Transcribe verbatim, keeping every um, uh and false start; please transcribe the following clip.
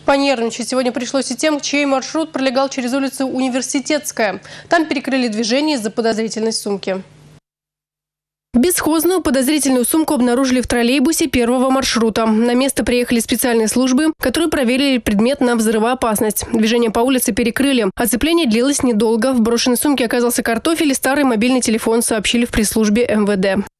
Понервничать сегодня пришлось и тем, чей маршрут пролегал через улицу Университетская. Там перекрыли движение из-за подозрительной сумки. Бесхозную подозрительную сумку обнаружили в троллейбусе первого маршрута. На место приехали специальные службы, которые проверили предмет на взрывоопасность. Движение по улице перекрыли. Оцепление длилось недолго. В брошенной сумке оказался картофель и старый мобильный телефон, сообщили в пресс-службе эм вэ дэ.